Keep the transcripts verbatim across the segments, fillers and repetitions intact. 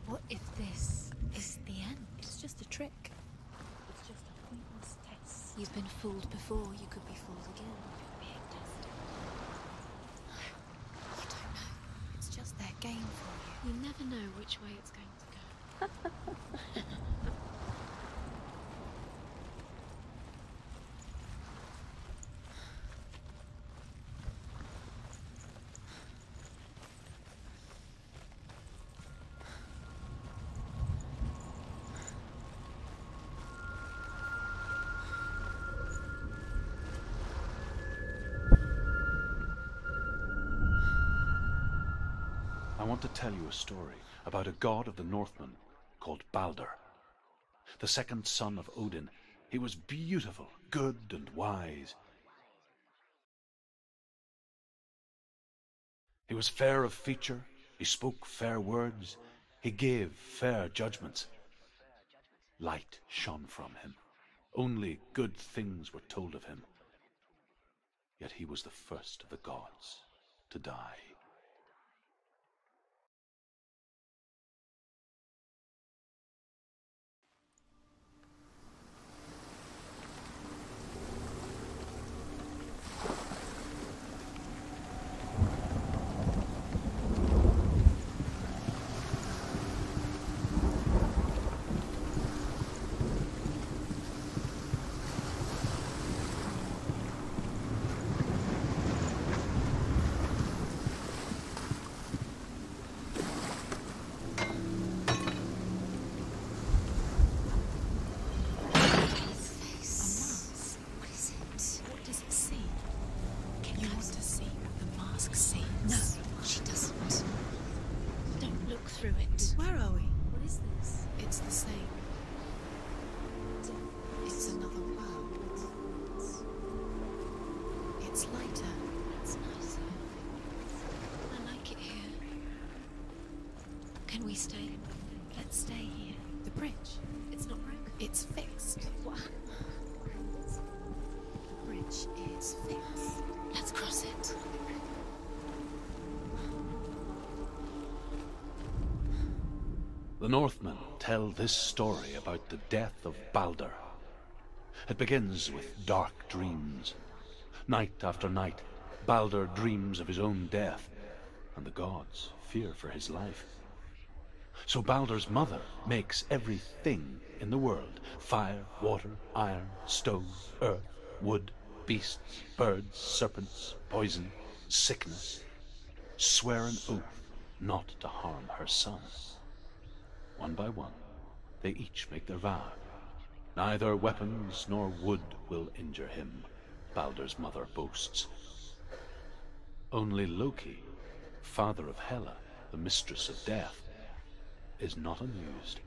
What if this is the end? It's just a trick. It's just a pointless test. You've been fooled before, you could be fooled again. You're being tested. You don't know. It's just their game for you. You never know which way it's going to go. I want to tell you a story about a god of the Northmen called Balder. The second son of Odin, he was beautiful, good and wise. He was fair of feature, he spoke fair words, he gave fair judgments. Light shone from him. Only good things were told of him. Yet he was the first of the gods to die. Can we stay? Let's stay here. The bridge? It's not broken. It's fixed. What? The bridge is fixed. Let's cross it. The Northmen tell this story about the death of Balder. It begins with dark dreams. Night after night, Balder dreams of his own death, and the gods fear for his life. So Balder's mother makes everything in the world, fire, water, iron, stone, earth, wood, beasts, birds, serpents, poison, sickness, swear an oath not to harm her son. One by one, they each make their vow. Neither weapons nor wood will injure him, Balder's mother boasts. Only Loki, father of Hela, the mistress of death, is not amused.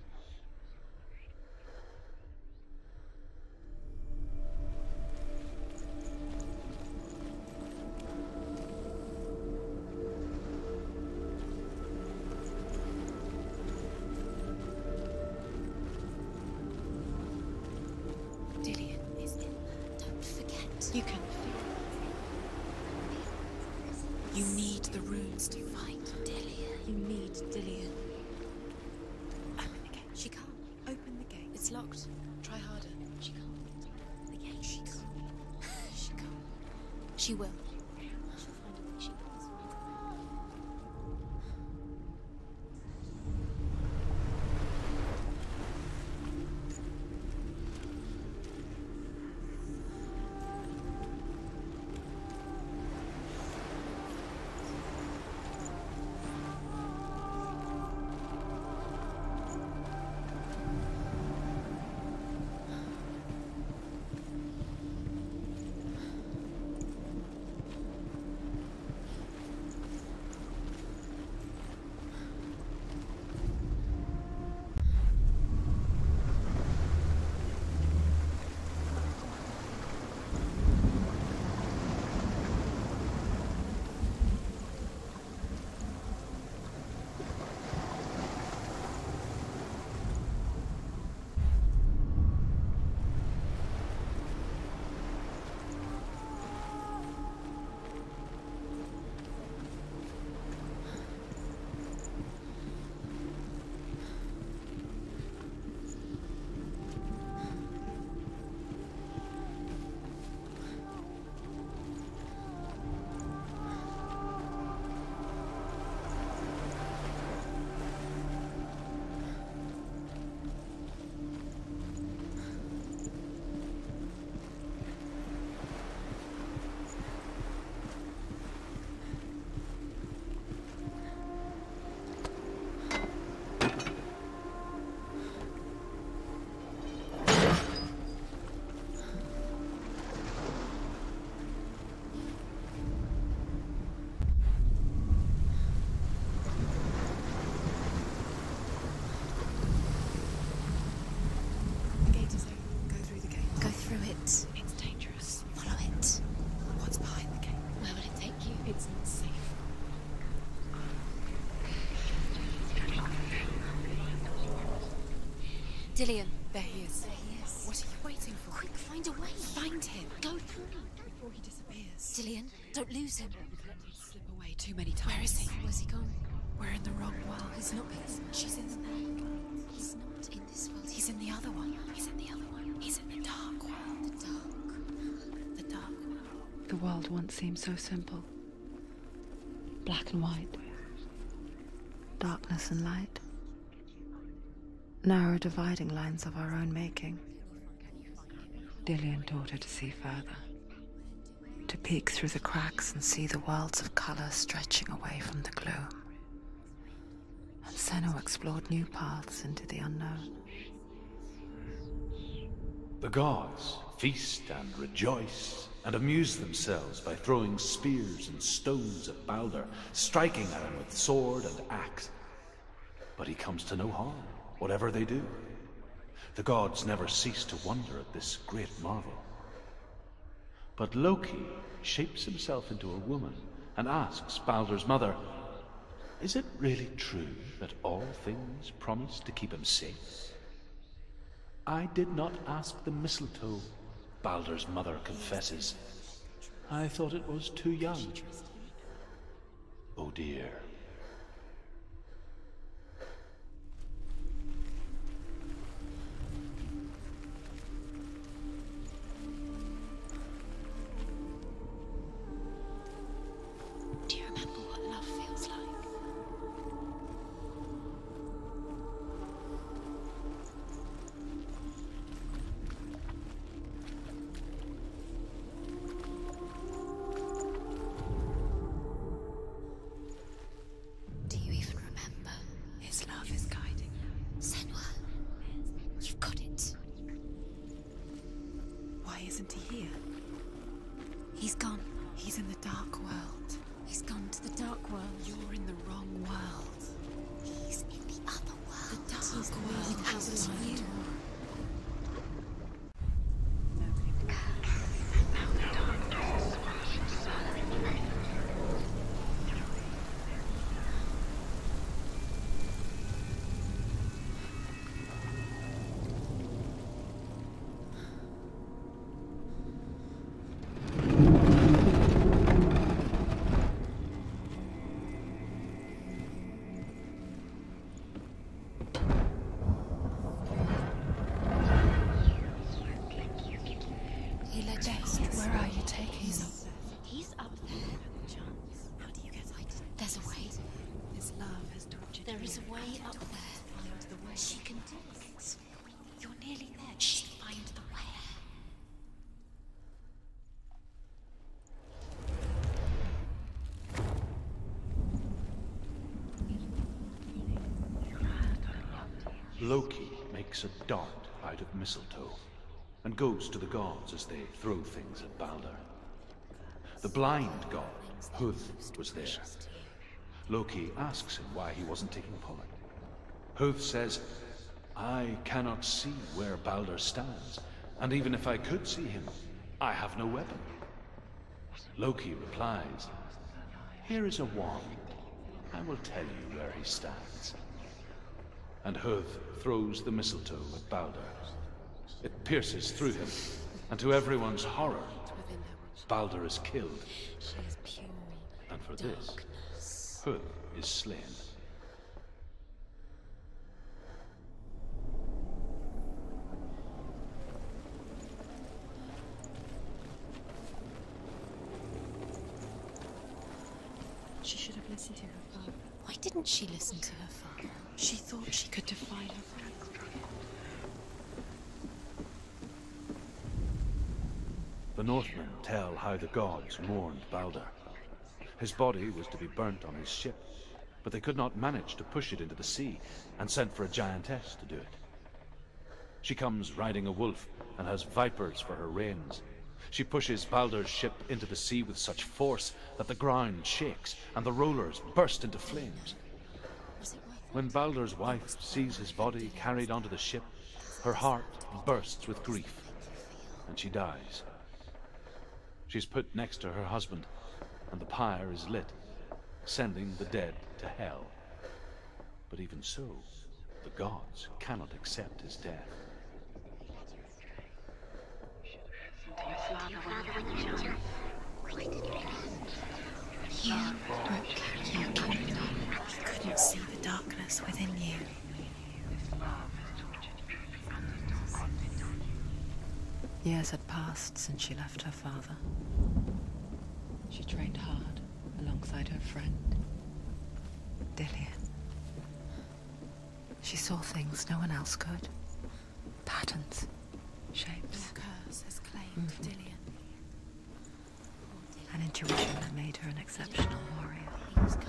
Dillion is in there. Don't forget. You can feel it. You need the runes to fight Dillion. You need Dillion. Open the gate. She can't. Open the gate. It's locked. Try harder. She can't. The gate. She can't. She can't. She will. She'll find a way. She will. Dillion. There he is. There he is. What are you waiting for? Quick, find a way. Find him. Go through. Before he disappears. Dillion, don't lose him. We've let him slip away too many times. Where is he? Where's he gone? We're in the wrong world. He's not here. She's in the bag. He's not in this world. He's in the other one. He's in the other one. He's in the dark world. The dark. The dark world. The world once seemed so simple. Black and white. Darkness and light. Narrow dividing lines of our own making. Dillion taught her to see further. To peek through the cracks and see the worlds of colour stretching away from the gloom. And Senua explored new paths into the unknown. The gods feast and rejoice and amuse themselves by throwing spears and stones at Baldur, striking at him with sword and axe. But he comes to no harm, whatever they do. The gods never cease to wonder at this great marvel. But Loki shapes himself into a woman and asks Baldur's mother, is it really true that all things promise to keep him safe? I did not ask the mistletoe, Baldur's mother confesses. I thought it was too young. Oh dear. Do you remember what love feels like? Do you even remember? His love is guiding her. Senua, you've got it. Why isn't he here? He's gone. He's in the dark world. He's gone to the dark world. You're in the wrong world. He's in the other world. The dark He's the world. world without you. He led you Best, past. where are you taking He's him? up there. He's up there. How do you get I didn't. There's a way. His love has tortured There me. is a way up there. Find the way. She can do it. You're nearly there. Just find the way. Loki makes a dart out of mistletoe and goes to the gods as they throw things at Baldur. The blind god, Huth, was there. Loki asks him why he wasn't taking part. Huth says, I cannot see where Baldur stands, and even if I could see him, I have no weapon. Loki replies, here is a wand. I will tell you where he stands. And Huth throws the mistletoe at Baldur. It pierces through him, and to everyone's horror, Baldur is killed. She is pure And for this, darkness. Huth is slain. She should have listened to her father. Why didn't she listen to her father? She thought she could define her friends. The Northmen tell how the gods mourned Baldur. His body was to be burnt on his ship, but they could not manage to push it into the sea, and sent for a giantess to do it. She comes riding a wolf and has vipers for her reins. She pushes Baldur's ship into the sea with such force that the ground shakes and the rollers burst into flames. Was it worth it? When Baldur's wife sees his body carried onto the ship, her heart bursts with grief, and she dies. She's put next to her husband, and the pyre is lit, sending the dead to hell. But even so, The gods cannot accept his death. You, you couldn't, you couldn't see the darkness within you. Years had passed since she left her father. She trained hard alongside her friend, Dillian. She saw things no one else could. Patterns, shapes. The curse has claimed Mhm. Dillian. An intuition that made her an exceptional warrior. He was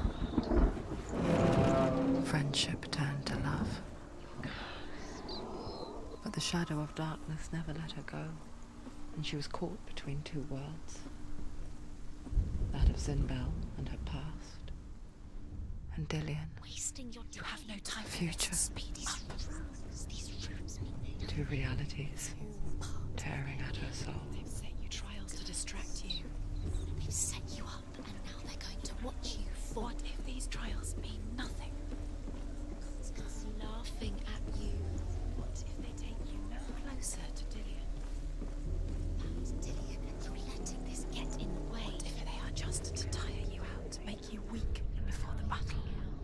kind. Friendship turned to love. But the shadow of darkness never let her go, and she was caught between two worlds. That of Zinbel and her past, and Dillian, Wasting your You have no time future. Speed these rules. These rules mean Two realities tearing at her soul. they've set you trials to distract you. They've set you up, and now they're going to watch you fall. What if these trials mean nothing? It's laughing at you. What if they take you no closer to Dillian? That's Dillian, and you're letting this get in the way. What if they are just to tire you out, to make you weak before the battle?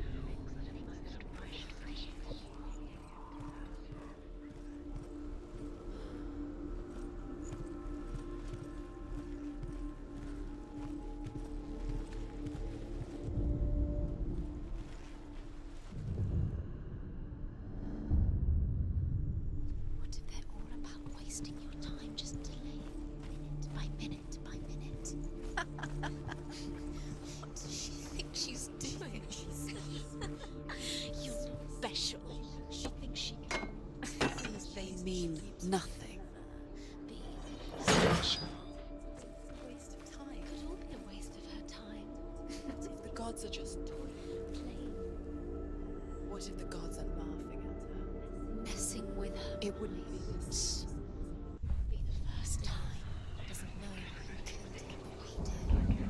What if they're all about wasting your time, just delaying minute by minute by minute? What does she think she's doing? You're special. She thinks she can. Things they mean nothing. Be special. Waste of time. It could all be a waste of her time. What if the gods are just Playing, What if the gods are laughing at her? messing with her. It wouldn't be this. Be the first time. Doesn't know who killed him, but we do.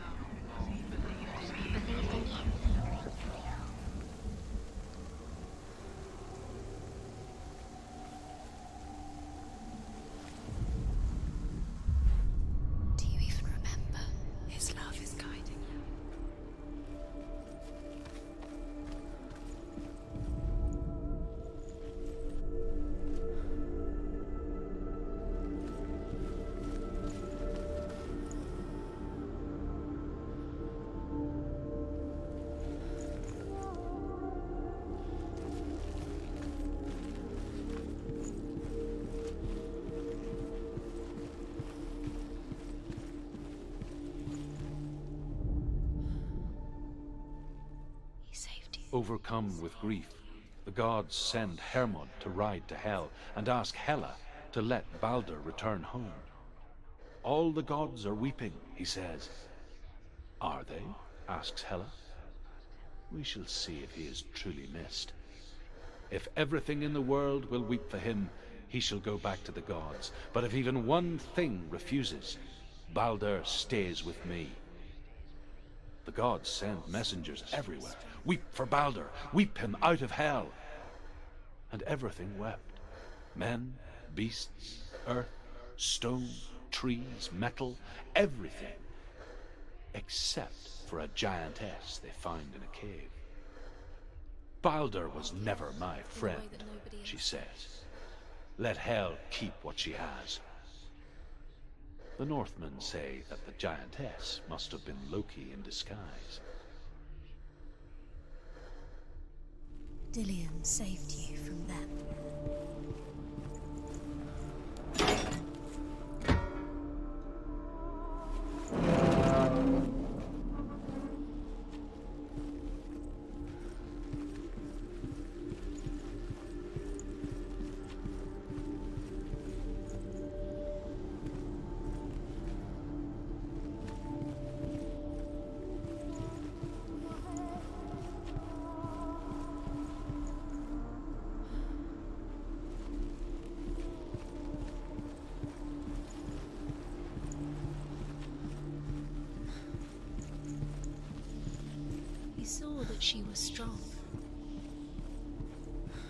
Do you even remember? His love is guiding you. He saved you. Overcome with grief, the gods send Hermod to ride to Hell and ask Hela to let Balder return home. All the gods are weeping, he says. Are they? Asks Hela. We shall see if he is truly missed. If everything in the world will weep for him, he shall go back to the gods. But if even one thing refuses, Balder stays with me. The gods send messengers everywhere. Weep for Balder, weep him out of Hell. And everything wept. Men, beasts, earth, stone, trees, metal, everything. Except for a giantess they found in a cave. Balder was never my friend, she says. Let Hel keep what she has. The Northmen say that the giantess must have been Loki in disguise. Dillian saved you from them. He saw that she was strong.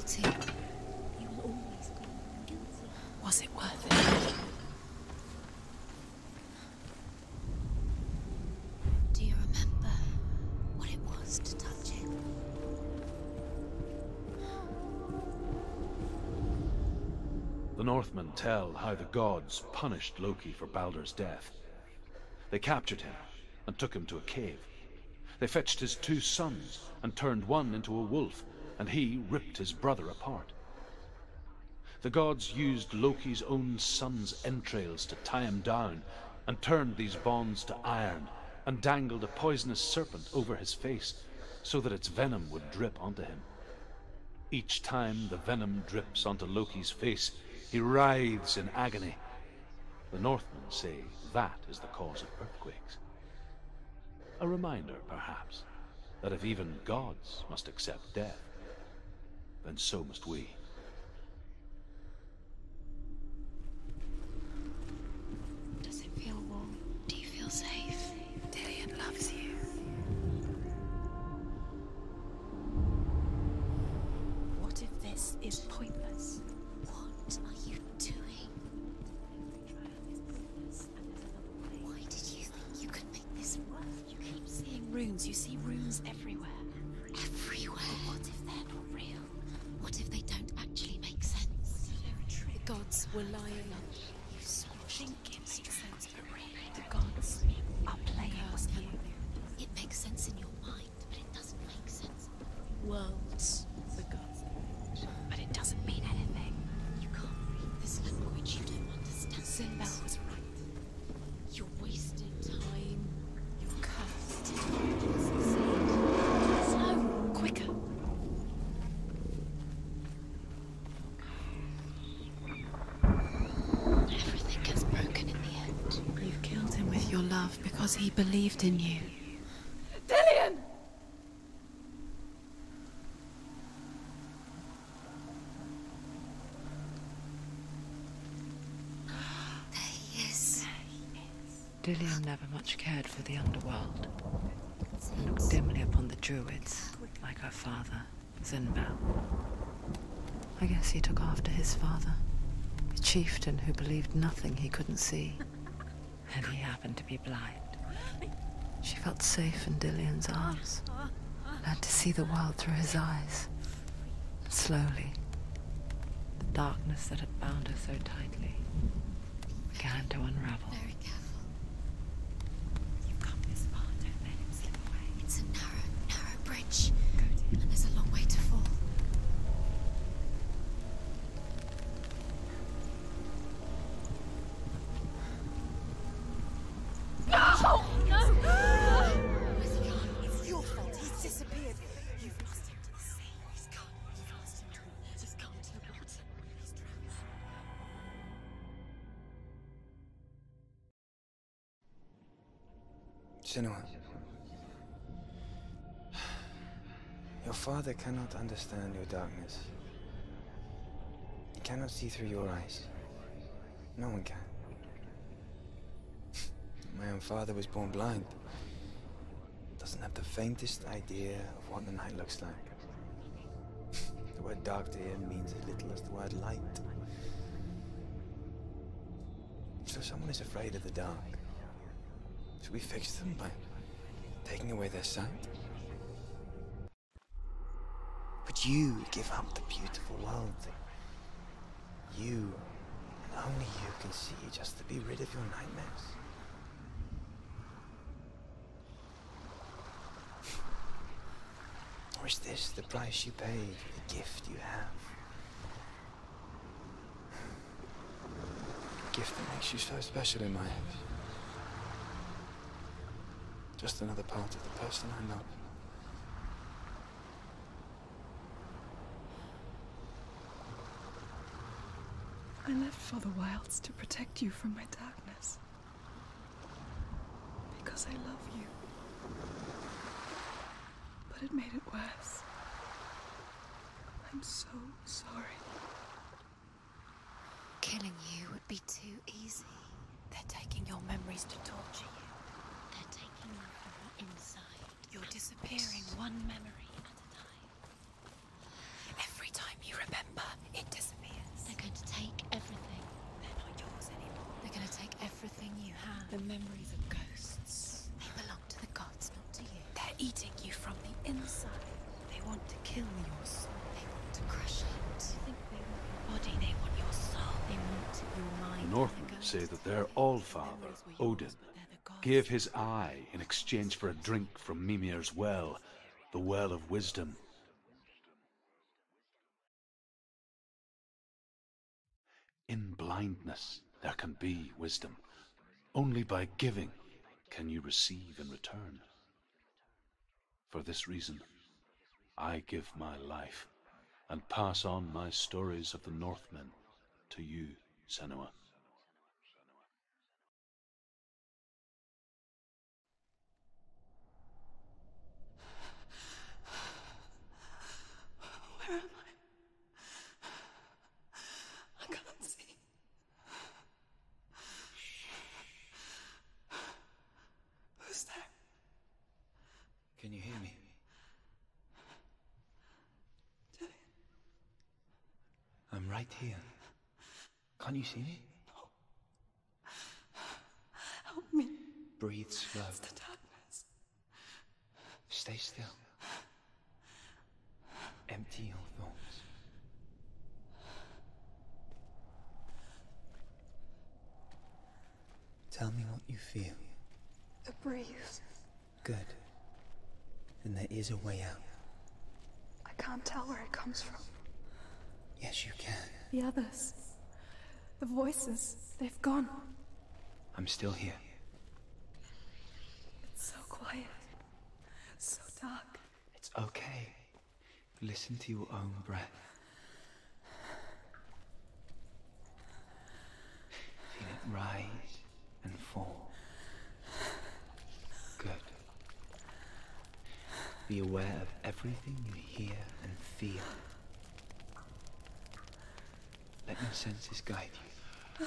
guilty. You will always be guilty. Was it worth it? Do you remember what it was to touch it? The Northmen tell how the gods punished Loki for Baldur's death. They captured him and took him to a cave. They fetched his two sons and turned one into a wolf, and he ripped his brother apart. The gods used Loki's own son's entrails to tie him down, and turned these bonds to iron, and dangled a poisonous serpent over his face, so that its venom would drip onto him. Each time the venom drips onto Loki's face, he writhes in agony. The Northmen say that is the cause of earthquakes. A reminder, perhaps, that if even gods must accept death, then so must we. Does it feel warm? Do you feel safe? Dillion loves you. What if this is pointless? What are you doing? Why did you think you could make this work? You keep seeing runes. You see runes everywhere. Everywhere. What if they're not real? What if they don't actually make sense? The gods were lying. You think it makes sense, but really the gods are playing with you. It makes sense in your mind, but it doesn't make sense. Worlds, the gods, but it doesn't mean anything. You can't read this language. You don't understand. Sinbel was right. You're wasting time. You're cursed. Slow, quicker. Everything gets broken in the end. You killed him with your love because he believed in you. Dillion! There he is. Dillion never much cared for the underworld. Looked dimly upon the druids, like her father, Zinbao. I guess he took after his father, a chieftain who believed nothing he couldn't see. And he happened to be blind. She felt safe in Dillion's arms, learned to see the world through his eyes. And slowly, the darkness that had bound her so tightly began to unravel. Very careful. You've come this far, don't let him slip away. It's a narrow, narrow bridge. And there's a long way to fall. No! No! Where's he gone? It's your fault. He's disappeared. You've lost him to the sea. He's gone. You've lost him to the... He's gone to the water. He's drowned. Senua, your father cannot understand your darkness. He cannot see through your eyes. No one can. My own father was born blind. Doesn't have the faintest idea of what the night looks like. The word dark to him means as little as the word light. So someone is afraid of the dark. Should we fix them by taking away their sight? But you give up the beautiful world. You, and only you, can see just to be rid of your nightmares. Or is this the price you pay for the gift you have? A gift that makes you so special in my eyes. Just another part of the person I love. I left for the wilds to protect you from my darkness. Because I love you. But it made it worse. I'm so sorry. Killing you would be too easy. They're taking your memories to torture you. They're taking you from the inside. You're disappearing one memory at a time. Every time you remember The memories of ghosts. They belong to the gods, not to you. They're eating you from the inside. They want to kill your soul. They want to crush it. They think they want your body, they want your soul. They want your mind. The Northmen say that their Allfather, Odin, gave his eye in exchange for a drink from Mimir's well, the Well of Wisdom. In blindness there can be wisdom. Only by giving can you receive in return. For this reason, I give my life and pass on my stories of the Northmen to you, Senua. Where am I? I can't see. Who's there? Can you hear me? Julian. I'm right here. Can't you see me? Help me. Breathe slow. It's the darkness. Stay still. Empty your thoughts. Tell me what you feel. The breeze. Good. Then there is a way out. I can't tell where it comes from. Yes, you can. The others. The voices. They've gone. I'm still here. It's so quiet. So dark. It's okay. Listen to your own breath. Feel it rise and fall. Good. Be aware of everything you hear and feel. Let your senses guide you.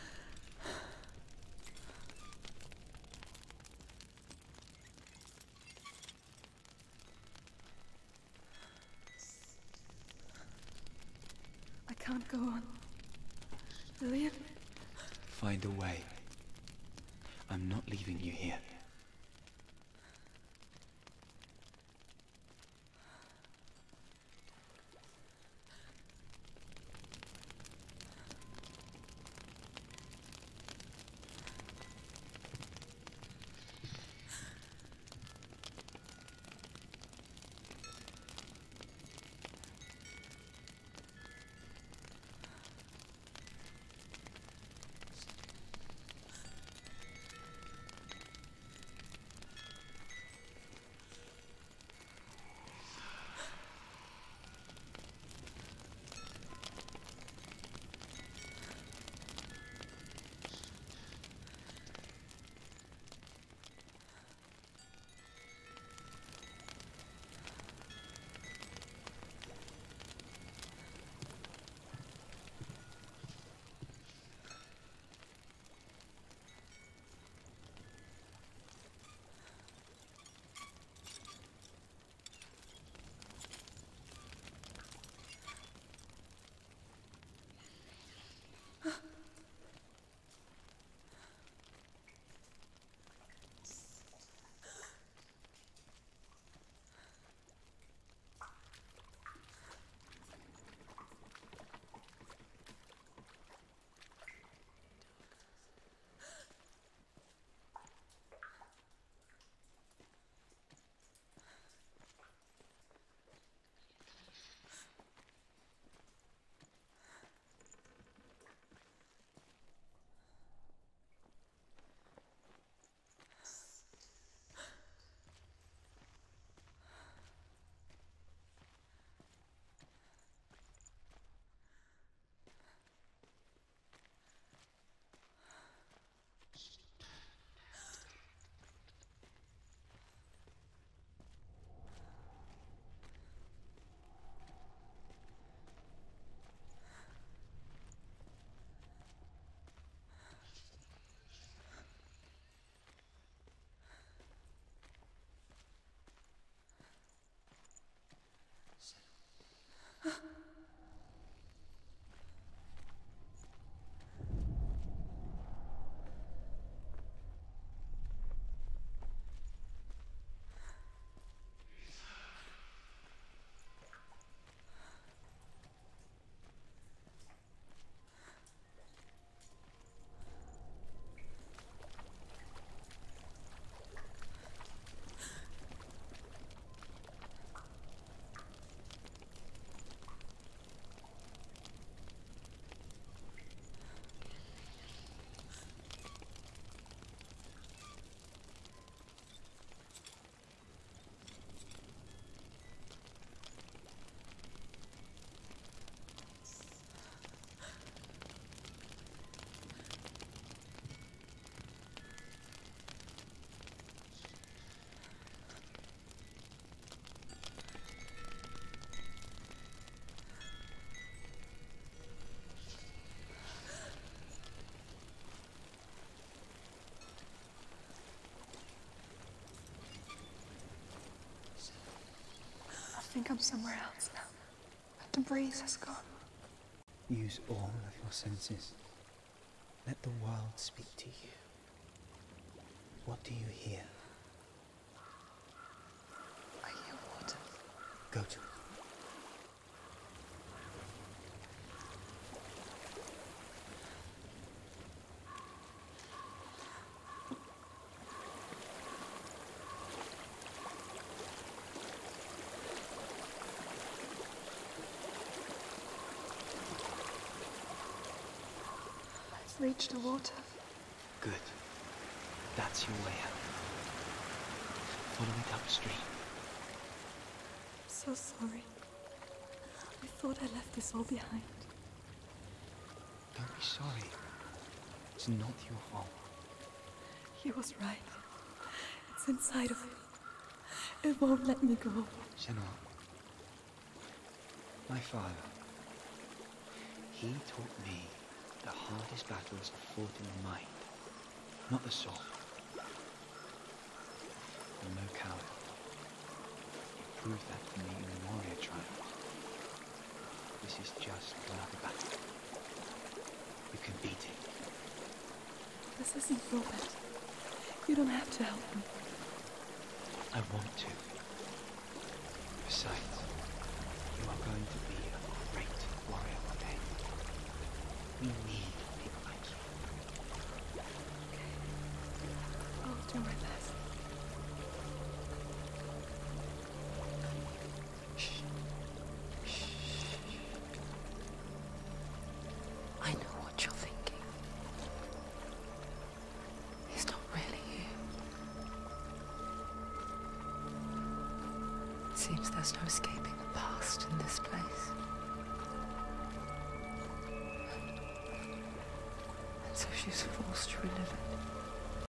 I can't go on. Julian? Find a way. I'm not leaving you here. like I'm somewhere else now. But the breeze has gone. Use all of your senses. Let the world speak to you. What do you hear? I hear water. Go to it. Reach the water. Good. That's your way out. Follow it upstream. I'm so sorry. I thought I left this all behind. Don't be sorry. It's not your fault. He was right. It's inside of me. It won't let me go. Senua. My father. He taught me the hardest battles are fought in the mind, not the soul. I'm no coward. You proved that to me in the warrior trial. This is just another battle. You can beat it. This isn't your battle. You don't have to help me. I want to. Besides, you are going to be a great warrior one day. We need people like you. Okay. I'll do my best. Shh. Shh. I know what you're thinking. He's not really here. Seems there's no escaping the past in this place. And so she's forced to relive it.